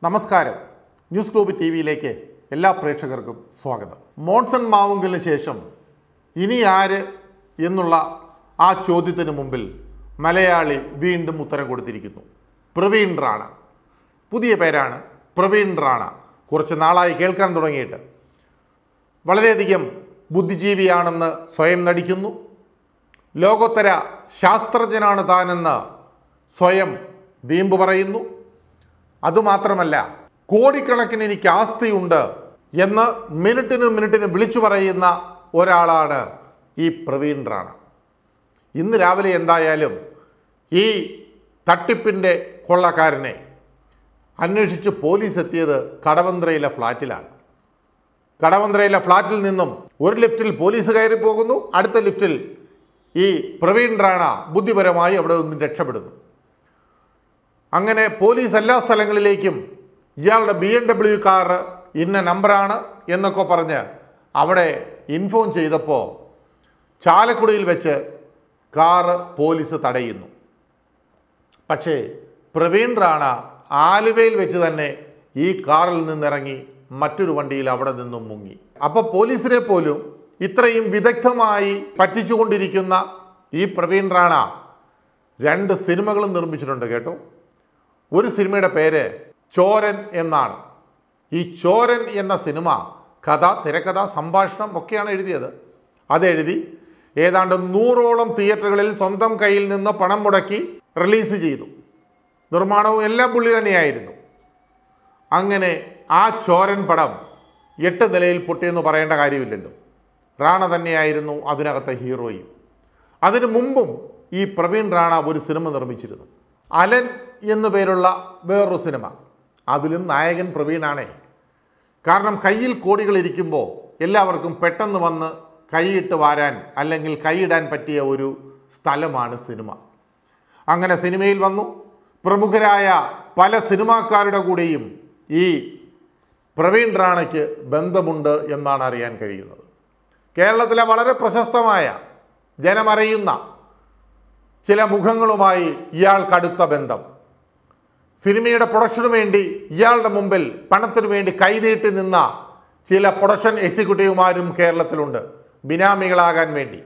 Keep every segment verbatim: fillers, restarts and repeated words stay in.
നമസ്കാരം. News globe T വിയിലേക്ക് എല്ലാ പ്രേക്ഷകർക്കും സ്വാഗതം. മോൺസൺ മാവുങ്കലിന് ശേഷം ഇനി ആര് എന്നുള്ള ആ ചോദ്യത്തിന് മുമ്പിൽ മലയാളി വീണ്ടും ഉത്തരം കൊടുത്തിരിക്കുന്നു. പ്രവീൺ റാണ. പുതിയ പേരാണ് പ്രവീൺ റാണ. കുറച്ച് നാളായി കേൾക്കാൻ തുടങ്ങിയിട്ട്. വളരെയധികം ബുദ്ധിജീവിയാണെന്ന് സ്വയം നടിക്കുന്നു. ലോകോത്തര ശാസ്ത്രജ്ഞനാണ് താനെന്ന് സ്വയം വീമ്പ് പറയുന്നു. അതുമാത്രമല്ല, കോടിക്കണക്കിന് എനിക്ക് ആസ്തിയുണ്ട് എന്ന് മിനിറ്റിന് മിനിറ്റിന് വിളിച്ചു പറയുന്ന ഒരാളാണ് ഈ പ്രവീൺ റാണ. ഇന്ന് രാവിലെ എന്തായാലും ഈ തട്ടിപ്പിൻ്റെ കൊള്ളക്കാരനെ അന്വേഷിച്ച് പോലീസ് എത്തിയത് കടവന്ത്രയിലെ ഫ്ലാറ്റിലാണ്. കടവന്ത്രയിലെ ഫ്ലാറ്റിൽ നിന്നും ഒരു ലിഫ്റ്റിൽ പോലീസ് കയറി പോകുന്നു, അടുത്ത ലിഫ്റ്റിൽ ഈ പ്രവീൺ റാണ ബുദ്ധിപരമായി അവിടെ നിന്നും രക്ഷപ്പെടുന്നു. അങ്ങനെ പോലീസ് എല്ലാ സ്ഥലങ്ങളിലേക്കും ഇയാളുടെ ബി എം ഡബ്ല്യു കാർ ഇന്ന നമ്പറാണ് എന്നൊക്കെ പറഞ്ഞ് അവിടെ ഇൻഫോം ചെയ്തപ്പോൾ ചാലക്കുടിയിൽ വെച്ച് കാറ് പോലീസ് തടയുന്നു. പക്ഷേ പ്രവീൺ റാണ ആലുവയിൽ വെച്ച് തന്നെ ഈ കാറിൽ നിന്നിറങ്ങി മറ്റൊരു വണ്ടിയിൽ അവിടെ നിന്നും മുങ്ങി. അപ്പോൾ പോലീസിനെ പോലും ഇത്രയും വിദഗ്ധമായി പറ്റിച്ചുകൊണ്ടിരിക്കുന്ന ഈ പ്രവീൺ റാണ രണ്ട് സിനിമകളും നിർമ്മിച്ചിട്ടുണ്ട് കേട്ടോ. ഒരു സിനിമയുടെ പേര് ചോരൻ എന്നാണ്. ഈ ചോരൻ എന്ന സിനിമ കഥ, തിരക്കഥ, സംഭാഷണം ഒക്കെയാണ് എഴുതിയത്. അതെഴുതി ഏതാണ്ട് നൂറോളം തിയേറ്ററുകളിൽ സ്വന്തം കയ്യിൽ നിന്ന് പണം മുടക്കി റിലീസ് ചെയ്തു. നിർമ്മാണവും എല്ലാം പുള്ളി തന്നെയായിരുന്നു. അങ്ങനെ ആ ചോരൻ പടം എട്ട് നിലയിൽ പൊട്ടിയെന്ന് പറയേണ്ട കാര്യമില്ലല്ലോ. റാണ തന്നെയായിരുന്നു അതിനകത്തെ ഹീറോയും. അതിനു മുമ്പും ഈ പ്രവീൺ റാണ ഒരു സിനിമ നിർമ്മിച്ചിരുന്നു, അലൻ എന്നു പേരുള്ള വേറൊരു സിനിമ. അതിലും നായകൻ പ്രവീണാണേ. കാരണം കയ്യിൽ കോടികളിരിക്കുമ്പോൾ എല്ലാവർക്കും പെട്ടെന്ന് വന്ന് കൈയിട്ട് വാരാൻ അല്ലെങ്കിൽ കൈയിടാൻ പറ്റിയ ഒരു സ്ഥലമാണ് സിനിമ. അങ്ങനെ സിനിമയിൽ വന്നു. പ്രമുഖരായ പല സിനിമാക്കാരുടെ കൂടെയും ഈ പ്രവീൺ റാണയ്ക്ക് ബന്ധമുണ്ട് എന്നാണ് അറിയാൻ കഴിയുന്നത്. കേരളത്തിലെ വളരെ പ്രശസ്തമായ ജനമറിയുന്ന ചില മുഖങ്ങളുമായി ഇയാൾക്കടുത്ത ബന്ധം. സിനിമയുടെ പ്രൊഡക്ഷന് വേണ്ടി ഇയാളുടെ മുമ്പിൽ പണത്തിനു വേണ്ടി കൈനീട്ടി നിന്ന ചില പ്രൊഡക്ഷൻ എക്സിക്യൂട്ടീവുമാരും കേരളത്തിലുണ്ട്, ബിനാമികളാകാൻ വേണ്ടി.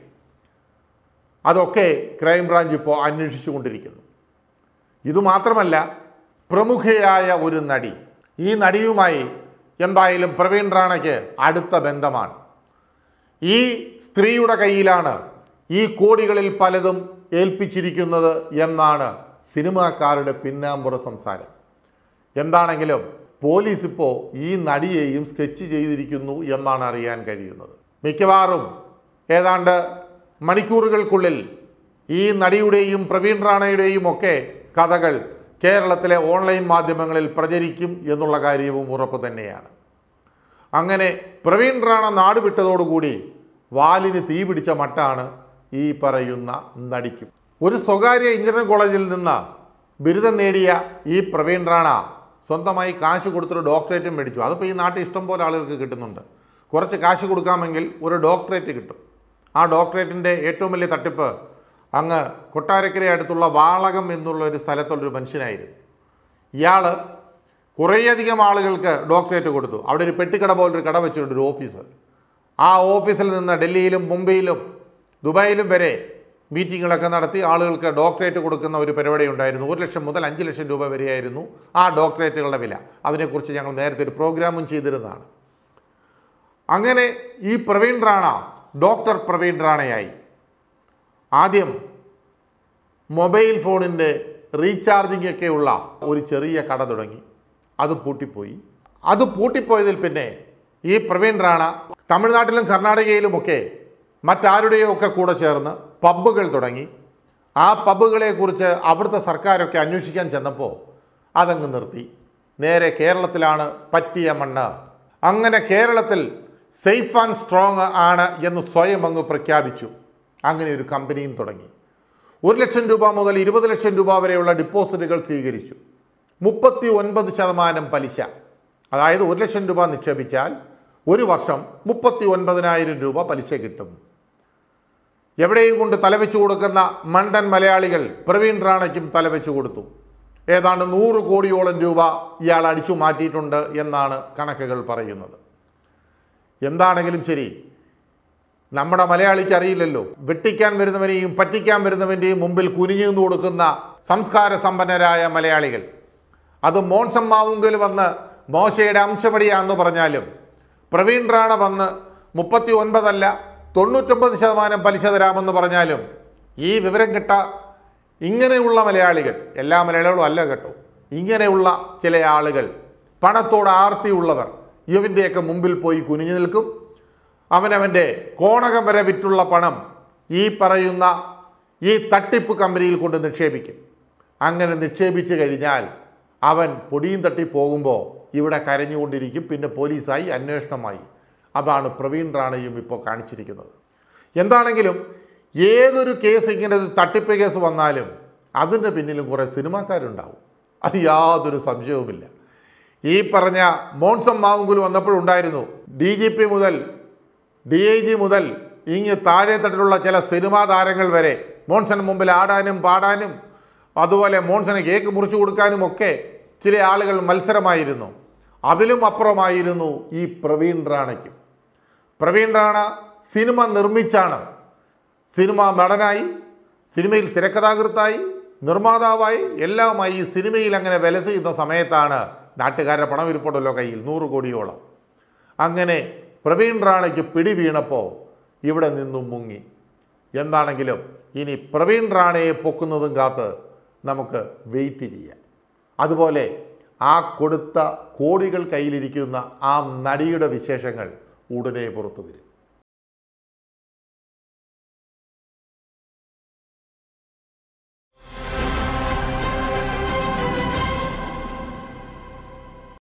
അതൊക്കെ ക്രൈംബ്രാഞ്ച് ഇപ്പോൾ അന്വേഷിച്ചു കൊണ്ടിരിക്കുന്നു. ഇതുമാത്രമല്ല, പ്രമുഖയായ ഒരു നടി, ഈ നടിയുമായി എന്തായാലും പ്രവീൺ റാണയ്ക്ക് അടുത്ത ബന്ധമാണ്. ഈ സ്ത്രീയുടെ കയ്യിലാണ് ഈ കോടികളിൽ പലതും ഏൽപ്പിച്ചിരിക്കുന്നത് എന്നാണ് സിനിമാക്കാരുടെ പിന്നാമ്പുറ സംസാരം. എന്താണെങ്കിലും പോലീസ് ഇപ്പോൾ ഈ നടിയെയും സ്കെച്ച് ചെയ്തിരിക്കുന്നു എന്നാണ് അറിയാൻ കഴിയുന്നത്. മിക്കവാറും ഏതാണ്ട് മണിക്കൂറുകൾക്കുള്ളിൽ ഈ നടിയുടെയും പ്രവീൺ റാണയുടെയും ഒക്കെ കഥകൾ കേരളത്തിലെ ഓൺലൈൻ മാധ്യമങ്ങളിൽ പ്രചരിക്കും എന്നുള്ള കാര്യവും ഉറപ്പ് തന്നെയാണ്. അങ്ങനെ പ്രവീൺ റാണ നാട് വിട്ടതോടുകൂടി വാലിന് തീ പിടിച്ച മട്ടാണ് ഈ പറയുന്ന നടിക്കും. ഒരു സ്വകാര്യ എഞ്ചിനീയറിംഗ് കോളേജിൽ നിന്ന് ബിരുദം നേടിയ ഈ പ്രവീൺ റാണ സ്വന്തമായി കാശ് കൊടുത്തൊരു ഡോക്ടറേറ്റും മേടിച്ചു. അതിപ്പോൾ ഈ നാട്ടിൽ ഇഷ്ടം പോലെ ആളുകൾക്ക് കിട്ടുന്നുണ്ട്. കുറച്ച് കാശ് കൊടുക്കാമെങ്കിൽ ഒരു ഡോക്ടറേറ്റ് കിട്ടും. ആ ഡോക്ടറേറ്റിൻ്റെ ഏറ്റവും വലിയ തട്ടിപ്പ് അങ്ങ് കൊട്ടാരക്കര അടുത്തുള്ള വാളകം എന്നുള്ള ഒരു സ്ഥലത്തുള്ളൊരു മനുഷ്യനായിരുന്നു. ഇയാൾ കുറേയധികം ആളുകൾക്ക് ഡോക്ടറേറ്റ് കൊടുത്തു. അവിടെ ഒരു പെട്ടിക്കട പോലൊരു കട വെച്ചിട്ടുണ്ട്, ഒരു ഓഫീസ്. ആ ഓഫീസിൽ നിന്ന് ഡൽഹിയിലും മുംബൈയിലും ദുബായിലും വരെ മീറ്റിങ്ങുകളൊക്കെ നടത്തി ആളുകൾക്ക് ഡോക്ടറേറ്റ് കൊടുക്കുന്ന ഒരു പരിപാടി ഉണ്ടായിരുന്നു. ഒരു ലക്ഷം മുതൽ അഞ്ച് ലക്ഷം രൂപ വരെയായിരുന്നു ആ ഡോക്ടറേറ്റുകളുടെ വില. അതിനെക്കുറിച്ച് ഞങ്ങൾ നേരത്തെ ഒരു പ്രോഗ്രാമും ചെയ്തിരുന്നതാണ്. അങ്ങനെ ഈ പ്രവീൺ റാണ ഡോക്ടർ പ്രവീൺ റാണയായി. ആദ്യം മൊബൈൽ ഫോണിൻ്റെ റീചാർജിംഗ് ഒക്കെയുള്ള ഒരു ചെറിയ കട തുടങ്ങി. അത് പൂട്ടിപ്പോയി. അത് പൂട്ടിപ്പോയതിൽ പിന്നെ ഈ പ്രവീൺ റാണ തമിഴ്നാട്ടിലും കർണാടകയിലുമൊക്കെ മറ്റാരുടെയോ ഒക്കെ കൂടെ ചേർന്ന് പബ്ബുകൾ തുടങ്ങി. ആ പബ്ബുകളെക്കുറിച്ച് അവിടുത്തെ സർക്കാരൊക്കെ അന്വേഷിക്കാൻ ചെന്നപ്പോൾ അതങ്ങ് നിർത്തി. നേരെ കേരളത്തിലാണ് പറ്റിയ മണ്ണ്. അങ്ങനെ കേരളത്തിൽ സേഫ് ആൻഡ് സ്ട്രോങ് ആണ് എന്ന് സ്വയം അങ്ങ് പ്രഖ്യാപിച്ചു. അങ്ങനെ ഒരു കമ്പനിയും തുടങ്ങി. ഒരു ലക്ഷം രൂപ മുതൽ ഇരുപത് ലക്ഷം രൂപ വരെയുള്ള ഡിപ്പോസിറ്റുകൾ സ്വീകരിച്ചു. മുപ്പത്തി ഒൻപത് ശതമാനം പലിശ. അതായത് ഒരു ലക്ഷം രൂപ നിക്ഷേപിച്ചാൽ ഒരു വർഷം മുപ്പത്തി ഒൻപതിനായിരം രൂപ പലിശ കിട്ടും. എവിടെയും കൊണ്ട് തലവെച്ചു കൊടുക്കുന്ന മണ്ടൻ മലയാളികൾ പ്രവീൺ റാണയ്ക്കും തലവെച്ചു കൊടുത്തു. ഏതാണ്ട് നൂറ് കോടിയോളം രൂപ ഇയാൾ അടിച്ചു മാറ്റിയിട്ടുണ്ട് എന്നാണ് കണക്കുകൾ പറയുന്നത്. എന്താണെങ്കിലും ശരി, നമ്മുടെ മലയാളിക്ക് അറിയില്ലല്ലോ, വെട്ടിക്കാൻ വരുന്നവനെയും പറ്റിക്കാൻ വരുന്നവൻ്റെയും മുമ്പിൽ കുനിഞ്ഞു നിന്ന് കൊടുക്കുന്ന സംസ്കാര സമ്പന്നരായ മലയാളികൾ. അത് മോൺസൺ മാവുങ്കൽ വന്ന് മോശയുടെ അംശപടിയാണെന്ന് പറഞ്ഞാലും, പ്രവീൺ റാണ വന്ന് മുപ്പത്തി ഒൻപതല്ല തൊണ്ണൂറ്റൊമ്പത് ശതമാനം പലിശ തരാമെന്ന് പറഞ്ഞാലും, ഈ വിവരം കിട്ട ഇങ്ങനെയുള്ള മലയാളികൾ, എല്ലാ മലയാളികളും അല്ല കേട്ടോ, ഇങ്ങനെയുള്ള ചില ആളുകൾ, പണത്തോട് ആർത്തിയുള്ളവർ, ഇവൻ്റെയൊക്കെ മുമ്പിൽ പോയി കുനിഞ്ഞു നിൽക്കും. അവനവൻ്റെ കോണകം വരെ വിറ്റുള്ള പണം ഈ പറയുന്ന ഈ തട്ടിപ്പ് കമ്പനിയിൽ കൊണ്ട് നിക്ഷേപിക്കും. അങ്ങനെ നിക്ഷേപിച്ച് കഴിഞ്ഞാൽ അവൻ പൊടിയും തട്ടി പോകുമ്പോൾ ഇവിടെ കരഞ്ഞുകൊണ്ടിരിക്കും. പിന്നെ പോലീസായി, അന്വേഷണമായി. അതാണ് പ്രവീൺ റാണയും ഇപ്പോൾ കാണിച്ചിരിക്കുന്നത്. എന്താണെങ്കിലും ഏതൊരു കേസ്, ഇങ്ങനെ ഒരു തട്ടിപ്പ് കേസ് വന്നാലും അതിൻ്റെ പിന്നിലും കുറേ സിനിമാക്കാരുണ്ടാവും, അത് യാതൊരു സംശയവുമില്ല. ഈ പറഞ്ഞ മോൺസൺ മാവുങ്കൽ വന്നപ്പോഴുണ്ടായിരുന്നു ഡി ജി പി മുതൽ ഡി ഐ ജി മുതൽ ഇങ്ങ് താഴെ തട്ടിലുള്ള ചില സിനിമാ താരങ്ങൾ വരെ മോൺസന് മുമ്പിൽ ആടാനും പാടാനും അതുപോലെ മോൺസന് കേക്ക് മുറിച്ചു കൊടുക്കാനും ഒക്കെ ചില ആളുകൾ മത്സരമായിരുന്നു. അതിലും അപ്പുറമായിരുന്നു ഈ പ്രവീൺ റാണയ്ക്കും. പ്രവീൺ റാണ സിനിമ നിർമ്മിച്ചാണ്, സിനിമ നടനായി, സിനിമയിൽ തിരക്കഥാകൃത്തായി, നിർമ്മാതാവായി, എല്ലാമായി ഈ സിനിമയിൽ അങ്ങനെ വിലസ് ചെയ്യുന്ന സമയത്താണ് നാട്ടുകാരുടെ പണം ഇരിപ്പുണ്ടല്ലോ കയ്യിൽ, നൂറ് കോടിയോളം. അങ്ങനെ പ്രവീൺ റാണയ്ക്ക് പിടി വീണപ്പോൾ ഇവിടെ നിന്നും മുങ്ങി. എന്താണെങ്കിലും ഇനി പ്രവീൺ റാണയെ പൊക്കുന്നതും കാത്ത് നമുക്ക് വെയിറ്റ് ചെയ്യാം. അതുപോലെ ആ കൊടുത്ത കോടികൾ കയ്യിലിരിക്കുന്ന ആ നടിയുടെ വിശേഷങ്ങൾ ഉടനെ പുറത്തു വരും.